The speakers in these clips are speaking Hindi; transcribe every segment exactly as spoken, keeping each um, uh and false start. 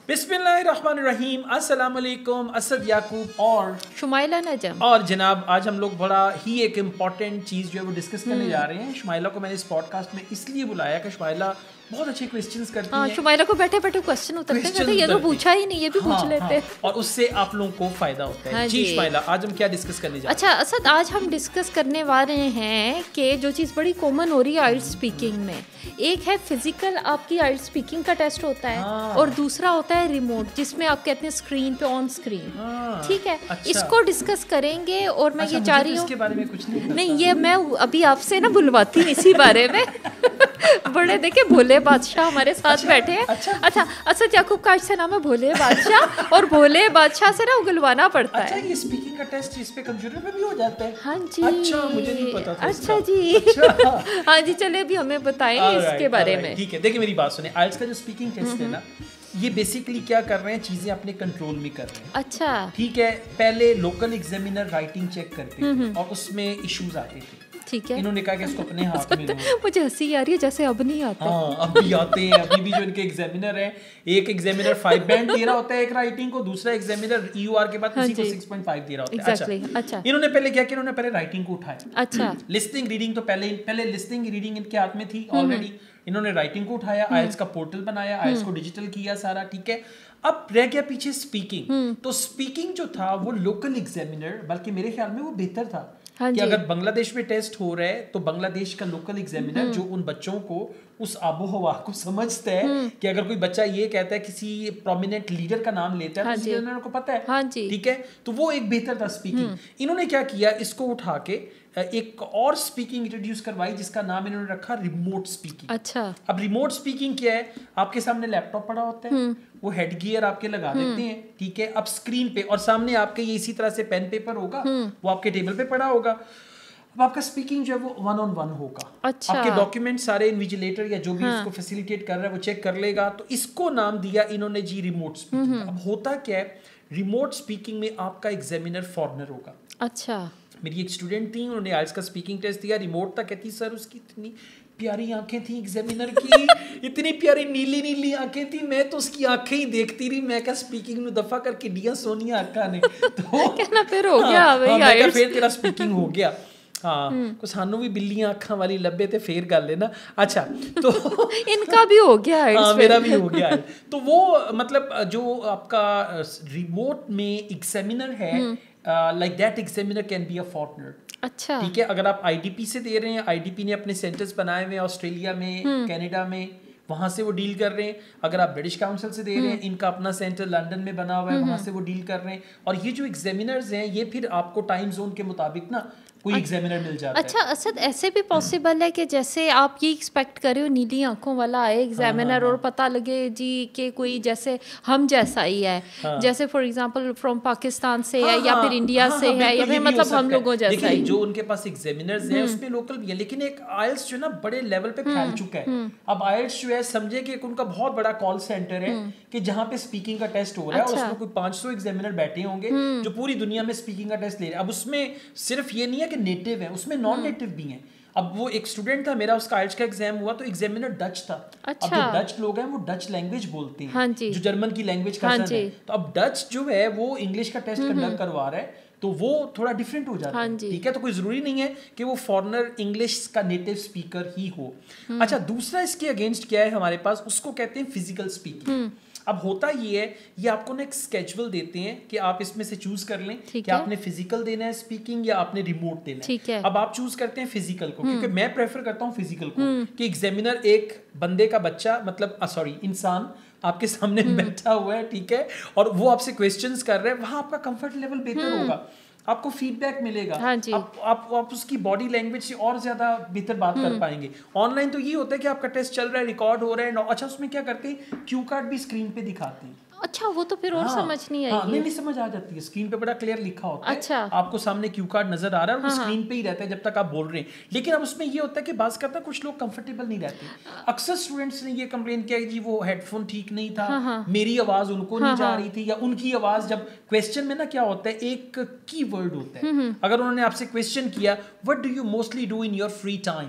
बिस्मिल्लाहिर्रहमानिर्रहीम, अस्सलाम वालेकुम, असद याकूब और शुमाइला नजम। और जनाब आज हम लोग बड़ा ही एक इम्पॉर्टेंट चीज़ जो है वो डिस्कस करने जा रहे हैं। शुमाइला को मैंने इस पॉडकास्ट में इसलिए बुलाया कि शुमाइला बहुत अच्छे क्वेश्चंस करती हाँ, हैं। शुमाइला को बैठे बैठे क्वेश्चन उतरते हैं, ये तो पूछा ही नहीं, ये भी हाँ, पूछ लेते हैं। हाँ, और उससे आप लोगों को फायदा होता है। हाँ जी जी। शुमाइला, आज हम क्या डिस्कस करने जा रहे हैं? अच्छा असद, आज हम डिस्कस करने वाले हैं कि जो चीज़ बड़ी कॉमन हो रही है आइल्स स्पीकिंग में, एक है फिजिकल आपकी आइल्स स्पीकिंग का टेस्ट होता है, हाँ। और दूसरा होता है रिमोट, जिसमें आप कहते हैं स्क्रीन पे ऑन स्क्रीन। हाँ, ठीक है, अच्छा। इसको डिस्कस करेंगे। और मैं अच्छा, ये चाह रही मुझे हूँ इसके बारे में कुछ नहीं, नहीं, ये मैं अभी आपसे ना बुलवाती हूँ इसी बारे में। बड़े देखे भोले बादशाह हमारे साथ अच्छा, बैठे हैं। अच्छा, अच्छा असद याकूब का आज से नाम है भोले बादशाह, और भोले बादशाह से ना उगलवाना पड़ता अच्छा, है। ये स्पीकिंग का टेस्ट इस पे कंप्यूटर पे भी हो जाता है? हाँ जी। अच्छा, मुझे नहीं पता था अच्छा इसका। जी। अच्छा। हाँ जी, चले अभी हमें बताएं Alright, इसके बारे alright, में। ठीक है, देखिए मेरी बात सुने। आइल्स का जो स्पीकिंग टेस्ट है ना, ये बेसिकली क्या कर रहे हैं, चीजें अपने कंट्रोल में कर रहे हैं। अच्छा ठीक है, पहले लोकल एग्जामिनर राइटिंग चेक करते थे और उसमें इश्यूज आते थे। ठीक है, इन्होंने कहा कि इसको अपने हाथ में लो। मुझे हंसी आ रही है जैसे अब नहीं आता। हाँ, अब भी आते हैं। अभी भी जो इनके एग्जामिनर है, एक एग्जामिनर फाइव बैंड दे रहा होता है एक राइटिंग को, दूसरा एग्जामिनर ईयूआर के बाद हाँ किसी को जी। सिक्स पॉइंट फाइव दे रहा होता है। Exactly, अच्छा। इन्होंने पहले क्या किया, इन्होंने पहले राइटिंग को उठाया। अच्छा, लिस्टिंग रीडिंग तो पहले पहले लिस्टिंग रीडिंग इनके हाथ में थी ऑलरेडी। इन्होंने राइटिंग को उठाया, आइल्स का पोर्टल बनाया, आइल्स को डिजिटल किया सारा। ठीक है, अब रह गया पीछे स्पीकिंग। तो स्पीकिंग जो था वो लोकल एग्जामिनर, बल्कि मेरे ख्याल में वो बेहतर था। हाँ कि जी। अगर बांग्लादेश में टेस्ट हो रहा है तो बांग्लादेश का लोकल एग्जामिनर जो उन बच्चों को उस आबो हवा को समझता है कि अगर कोई बच्चा ये कहता है किसी प्रोमिनेंट लीडर का नाम लेता है, हाँ तो जी। एग्जामिनर को पता है। हाँ जी। ठीक है, तो वो एक बेहतर था स्पीकिंग। इन्होंने क्या किया, इसको उठा के एक और स्पीकिंग इंट्रोड्यूस करवाई जिसका नाम इन्होंने रखा रिमोट स्पीकिंग। अच्छा। अब रिमोट स्पीकिंग क्या है, आपके सामने लैपटॉप पड़ा होता है, वो हेड गियर आपके लगा देते हैं। ठीक है, अब स्क्रीन पे और सामने आपके ये इसी तरह से पेन पेपर होगा, वो आपके टेबल पे पड़ा होगा। अब आपका स्पीकिंग जो है वो वन ऑन वन होगा। अच्छा। आपके डॉक्यूमेंट सारे इन्विजिलेटर या जो भी इसको फैसिलिटेट कर रहा है वो चेक कर लेगा। तो इसको नाम दिया इन्होंने जी रिमोट स्पीकिंग। अब होता क्या है, रिमोट स्पीकिंग में आपका एग्जामिनर फॉरेनर होगा। अच्छा। मेरी एक स्टूडेंट थी, उन्होंने आइल्स का स्पीकिंग टेस्ट दिया, रिमोट था। कहती सर उसकी इतनी प्यारी आंखें थी एग्जामिनर की, इतनी प्यारी नीली नीली आंखें थी, मैं तो उसकी आंखें ही देखती रही। मैं क्या स्पीकिंग में दफा करके दिया सोनिया अक्का ने। तो कहना फिर हो गया हाँ, भाई, हाँ, मैं क्या आइल्स। फिर तेरा स्पीकिंग हो गया। हाँ, को सानू भी बिल्लियां अखा वाली लब्बे थे, फेर गल है ना। अच्छा, तो इनका भी हो गया है, हाँ, मेरा भी हो गया है। तो वो मतलब जो आपका रिमोट में एग्जामिनर है, like that examiner can be a foreigner. अच्छा। ठीक है, अगर आप आईडीपी से दे रहे हैं, आईडीपी ने अपने सेंटर्स बनाए हुए हैं ऑस्ट्रेलिया में, कनाडा में, वहां से वो डील कर रहे हैं। अगर आप ब्रिटिश काउंसिल से दे रहे हैं, इनका अपना सेंटर लंदन में बना हुआ है, वहां से वो डील कर रहे हैं। और ये जो एग्जामिनर्स हैं, ये फिर आपको टाइम जोन के मुताबिक ना कोई एग्जामिनर मिल जाता है। अच्छा असद, ऐसे भी पॉसिबल है कि जैसे आप ये एक्सपेक्ट कर रहे हो नीली आंखों वाला आए एग्जामिनर, और पता लगे जी कि कोई जैसे हम जैसा ही है, जैसे फॉर एग्जांपल फ्रॉम पाकिस्तान से है या फिर इंडिया से है, या फिर मतलब हम लोगों जैसा ही। जो उनके पास एग्जामिनर्स हैं उसमें लोकल भी है, लेकिन एक आइल्स जो है ना बड़े लेवल पे फैल चुका है। अब आइल्स जो है, समझे कि एक उनका बहुत बड़ा कॉल सेंटर है कि जहाँ पे स्पीकिंग का टेस्ट हो रहा है, और उसमें कोई पाँच सौ एग्जामिनर बैठे होंगे जो पूरी दुनिया में स्पीकिंग का टेस्ट ले रहे हैं। अब उसमें सिर्फ ये नहीं है कि नेटिव है, उसमें नॉन नेटिव भी हैं। अब वो एक स्टूडेंट था मेरा, उसका आइल्स का एग्जाम हुआ तो एग्जामिनर डच था। अच्छा। अब जो डच लोग हैं वो डच लैंग्वेज बोलते हैं। हाँ जी। जो जर्मन की लैंग्वेज का हाँ सन है, जी। तो अब डच जो है वो इंग्लिश का टेस्ट कंडक्ट करवा रहा है, तो वो थोड़ा डिफरेंट हो जाता हाँ है। जी। ठीक है, तो कोई जरूरी नहीं है कि वो फॉरेनर इंग्लिश का नेटिव स्पीकर ही हो। अच्छा, दूसरा इसके अगेंस्ट क्या है हमारे पास, उसको कहते हैं फिजिकल स्पीकिंग। अब होता ये है, ये आपको ना एक स्केड्यूल देते हैं कि आप इसमें से चूज कर लें कि आपने फिजिकल देना है स्पीकिंग या आपने रिमोट देना है। ठीक है। अब आप चूज करते हैं फिजिकल को, क्योंकि मैं प्रेफर करता हूँ फिजिकल को, कि एग्जामिनर एक बंदे का बच्चा, मतलब सॉरी इंसान आपके सामने बैठा हुआ है, ठीक है, और वो आपसे क्वेश्चंस कर रहे हैं, वहां आपका कंफर्ट लेवल बेहतर होगा, आपको फीडबैक मिलेगा। हाँ जी। आप, आप आप उसकी बॉडी लैंग्वेज से और ज्यादा बेहतर बात कर पाएंगे। ऑनलाइन तो ये होता है कि आपका टेस्ट चल रहा है, रिकॉर्ड हो रहा है। अच्छा, उसमें क्या करते हैं, क्यू कार्ड भी स्क्रीन पे दिखाते हैं। अच्छा, वो तो फिर और हाँ, समझ नहीं आई। हाँ, नहीं नहीं समझ आ जाती है, स्क्रीन पे बड़ा क्लियर लिखा होता है। अच्छा। आपको सामने क्यू कार्ड नजर आ रहा है और हाँ, वो स्क्रीन पे ही रहता है जब तक आप बोल रहे हैं। लेकिन अब उसमें ये होता है कि बात करता कुछ लोग कंफर्टेबल नहीं रहते। अक्सर स्टूडेंट्स ने ये कंप्लेन किया कि जी वो हेडफोन ठीक नहीं था, हाँ, हाँ, मेरी आवाज उनको नहीं हाँ, जा हाँ, रही थी, या उनकी आवाज, जब क्वेश्चन में ना क्या होता है, एक की वर्ड होता है। अगर उन्होंने आपसे क्वेश्चन किया, what do you mostly do in your free time,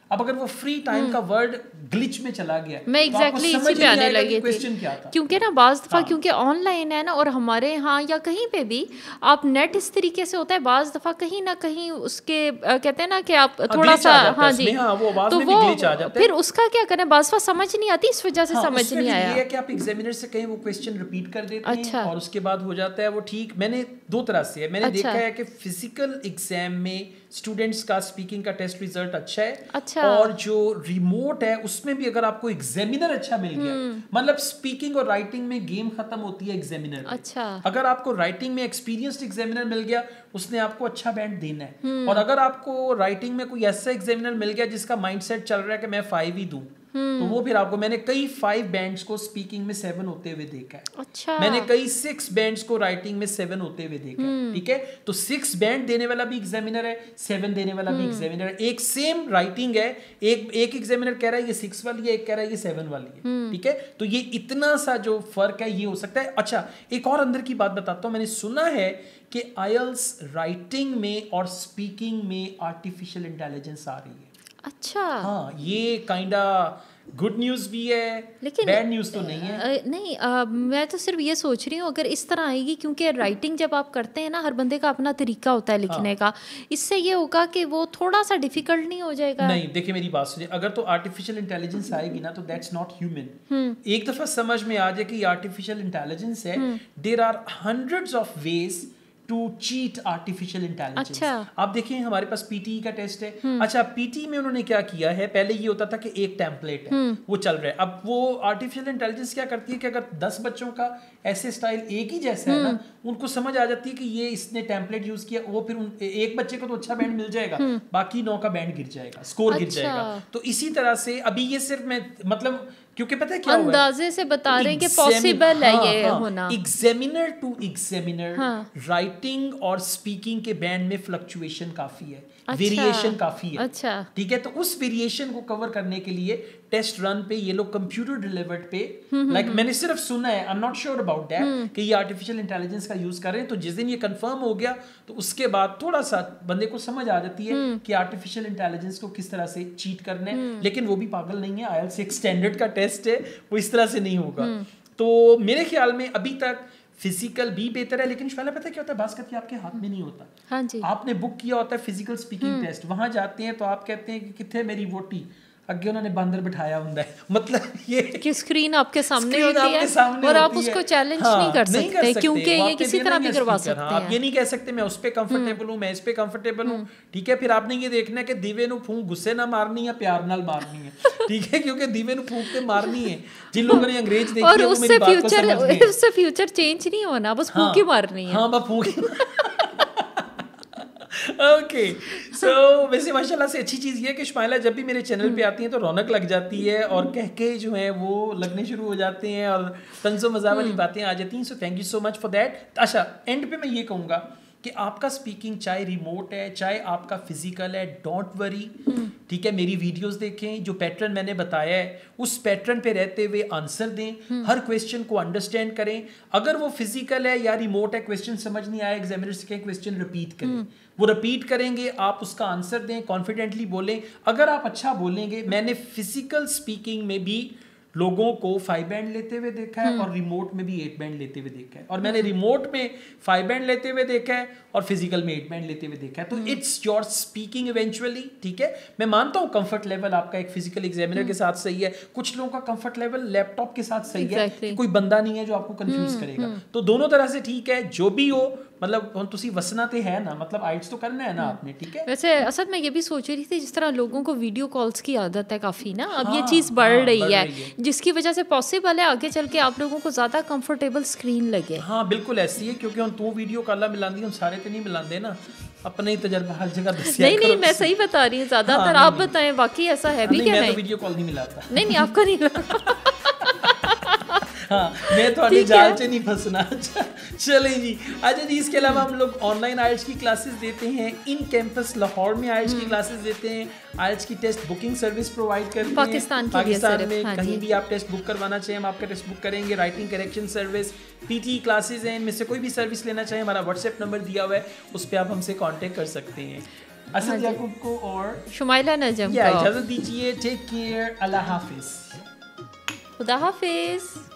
अब अगर वो फ्री टाइम का वर्ड ग्लिच में चला गया, मैं एग्जैक्टली इसी पे आने लगी क्वेश्चन क्या था, क्योंकि ना बाज दफ़ा क्योंकि ऑनलाइन है ना, और हमारे यहाँ या कहीं पे भी आप नेट इस तरीके से होता है, बाज दफ़ा कहीं ना कहीं उसके कहते हैं ना कि आप थोड़ा सा, हाँ जी, तो वो फिर उसका क्या करें, बाज दफ़ा समझ नहीं आती, इस वजह से समझ नहीं आया। ये है कि आप एग्जामिनर से कहीं वो क्वेश्चन रिपीट कर देते हैं और उसके बाद हो जाता है वो ठीक। मैंने दो तरह से है, मैंने देखा है कि फिजिकल एग्जाम में स्टूडेंट्स का स्पीकिंग का टेस्ट रिजल्ट अच्छा है, अच्छा। और जो रिमोट है उसमें भी अगर आपको एग्जामिनर अच्छा मिल गया, मतलब स्पीकिंग और राइटिंग में गेम खत्म होती है एग्जामिनर, अच्छा। अगर आपको राइटिंग में एक्सपीरियंस्ड एग्जामिनर मिल गया, उसने आपको अच्छा बैंड देना है, और अगर आपको राइटिंग में कोई ऐसा एग्जामिनर मिल गया जिसका माइंडसेट चल रहा है कि मैं फाइव ही दूं, तो वो फिर आपको, मैंने कई फाइव बैंड्स को स्पीकिंग में सेवन होते हुए देखा है, अच्छा। मैंने कई सिक्स बैंड्स को राइटिंग में सेवन होते हुए देखा है, ठीक है। तो सिक्स बैंड देने वाला भी एग्जामिनर है, सेवन देने वाला भी एग्जामिनर है, एक सेम राइटिंग है, एक एक एग्जामिनर कह रहा है ये सिक्स वाली है, एक कह रहा है ये सेवन वाली है, ठीक है। तो ये इतना सा जो फर्क है ये हो सकता है। अच्छा, एक और अंदर की बात बताता हूँ, मैंने सुना है कि आईएलटीएस राइटिंग में और स्पीकिंग में आर्टिफिशियल इंटेलिजेंस आ रही है। अच्छा, हाँ, ये काइंडा गुड न्यूज़ भी है, लेकिन बैड न्यूज़ तो नहीं है। आ, नहीं आ, मैं तो सिर्फ ये सोच रही हूँ अगर इस तरह आएगी, क्योंकि राइटिंग जब आप करते हैं ना, हर बंदे का अपना तरीका होता है लिखने, हाँ। का, इससे ये होगा कि वो थोड़ा सा डिफिकल्ट नहीं हो जाएगा? नहीं, देखिए मेरी बात सुनिए, अगर तो आर्टिफिशियल इंटेलिजेंस आएगी ना, तो दैट्स नॉट ह्यूमन। एक दफा समझ में आ जाए कि आर्टिफिशियल इंटेलिजेंस है, there are hundreds of ways to cheat artificial intelligence. अच्छा। आप देखिए हमारे पास पीटी का टेस्ट है, अच्छा, पीटी में उन्होंने क्या किया है, पहले ये होता था कि एक टेम्पलेट है वो चल रहा है, अब वो आर्टिफिशियल इंटेलिजेंस क्या करती है कि अगर दस बच्चों का ऐसे स्टाइल एक ही जैसा है ना, उनको समझ आ जाती है कि ये इसने टेम्पलेट यूज किया, वो फिर उन, एक बच्चे को तो अच्छा बैंड मिल जाएगा, बाकी नौ का बैंड गिर जाएगा, स्कोर अच्छा। गिर जाएगा। तो इसी तरह से अभी ये सिर्फ मैं मतलब क्योंकि पता है क्या अंदाजे से बता रहे हैं कि पॉसिबल है ये हाँ, होना। एग्जामिनर टू एग्जामिनर राइटिंग और स्पीकिंग के बैंड में फ्लक्चुएशन काफी है, अच्छा, वेरिएशन काफी है, अच्छा, ठीक है। तो उस वेरिएशन को कवर करने के लिए टेस्ट रन पे ये लोग कंप्यूटर डिलीवर्ड पे, लाइक like, मैंने सिर्फ सुना है, I am not sure about that कि ये आर्टिफिशियल इंटेलिजेंस का यूज कर रहे हैं। तो जिस दिन ये कंफर्म हो गया तो उसके बाद थोड़ा सा बंदे को समझ आ जाती है कि आर्टिफिशियल इंटेलिजेंस को किस तरह से चीट करना है। लेकिन वो भी पागल नहीं है, आईएलटीएस एक स्टैंडर्ड का टेस्ट है, वो इस तरह से नहीं होगा। तो मेरे ख्याल में अभी तक फिजिकल भी बेहतर है, लेकिन पहले पता है क्या होता है, बास्केट आपके हाथ में नहीं होता। हाँ जी। आपने बुक किया होता है फिजिकल स्पीकिंग टेस्ट, वहां जाते हैं तो आप कहते हैं कि कितने मेरी वोटी, अगे उन्होंने बंदर बिठाया होता है, मतलब ये कि स्क्रीन आपके सामने होती है और आप उसको चैलेंज हाँ, नहीं कर सकते, नहीं कर क्योंकि ये किसी तरह भी करवा सकते हैं। आप ये नहीं कह सकते मैं उस पे कंफर्टेबल हूँ, मैं इस पे कंफर्टेबल हूँ, ठीक है। फिर आपने ये देखना है कि दीवे नु फूंक गुस्से ना मारनी है, प्यार नाल मारनी है, ठीक है, क्योंकि दीवे नु फूंक के मारनी है। जिन लोगों ने अंग्रेज देखी है वो मेरी बात को समझ गए, उससे फ्यूचर चेंज नहीं होना, बस फूंक ही मारनी है। हाँ, बस फूंक। ओके, सो वैसे माशाल्लाह से अच्छी चीज़ ये है कि शुमाइला जब भी मेरे चैनल पे आती हैं तो रौनक लग जाती है और कह के जो है वो लगने शुरू हो जाते हैं और तंज़ो मज़ा वाली बातें आ जाती हैं। So thank you so much for that. अच्छा, एंड पे मैं ये कहूँगा कि आपका स्पीकिंग चाहे रिमोट है चाहे आपका फिजिकल है, डोंट वरी, ठीक है। मेरी वीडियोस देखें, जो पैटर्न मैंने बताया है उस पैटर्न पे रहते हुए आंसर दें, हर क्वेश्चन को अंडरस्टैंड करें। अगर वो फिजिकल है या रिमोट है, क्वेश्चन समझ नहीं आया, एग्जामिनर से कहें क्वेश्चन रिपीट करें, वो रिपीट करेंगे, आप उसका आंसर दें, कॉन्फिडेंटली बोलें। अगर आप अच्छा बोलेंगे, मैंने फिजिकल स्पीकिंग में भी लोगों को फाइव बैंड लेते हुए देखा है और रिमोट में भी एट बैंड लेते हुए देखा है, और मैंने रिमोट में फाइव बैंड लेते हुए देखा है और फिजिकल में एट बैंड लेते हुए देखा है। तो इट्स योर स्पीकिंग इवेंचुअली, ठीक है। मैं मानता हूँ कंफर्ट लेवल आपका एक फिजिकल एग्जामिनर के साथ सही है, कुछ लोगों का कंफर्ट लेवल लैपटॉप के साथ सही exactly. है, कोई बंदा नहीं है जो आपको कंफ्यूज करेगा। तो दोनों तरह से ठीक है, जो भी हो, मतलब हम तुसी वसना ते है ना, मतलब आइट्स तो करना है ना आपने, ठीक है। वैसे असद मैं ये भी सोच रही थी, जिस तरह लोगों को वीडियो कॉल्स की आदत है काफ़ी ना, अब हाँ, ये चीज़ बढ़, हाँ, रही, बढ़ है, रही है, जिसकी वजह से पॉसिबल है आगे चल के आप लोगों को ज़्यादा कंफर्टेबल स्क्रीन लगे। हाँ बिल्कुल ऐसी है, क्योंकि हम तू वीडियो कॉल मिलाती हम सारे तो नहीं मिलाते ना, अपने ही तजर्बा हर जगह दसिया। नहीं नहीं मैं सही बता रही हूँ, ज़्यादातर आप बताएं, बाकी ऐसा है भी क्या? मैं तो वीडियो कॉल नहीं मिलाता। नहीं नहीं आपका नहीं हाँ, मैं थोड़ी जाल से नहीं फंसना। अच्छा चले जी। अच्छा जी, इसके अलावा हम लोग ऑनलाइन आइल्स की क्लासेस देते हैं, इन कैंपस लाहौर में आइल्स की क्लासेस देते हैं, आइल्स की टेस्ट बुकिंग सर्विस प्रोवाइड करते हैं पाकिस्तान, पाकिस्तान में। हाँ, कहीं भी आप टेस्ट बुक करवाना चाहें हम आपका टेस्ट बुक करेंगे। Writing correction service, PT classes हैं, इनमें से कोई भी सर्विस लेना चाहें हमारा व्हाट्सएप नंबर दिया हुआ है, उस पर आप हमसे कॉन्टेक्ट कर सकते हैं। असद याकूब को और शुमाइला नजम या को इजाजत दीजिए। टेक केयर, अल्लाह हाफिज। खुदा हाफिज।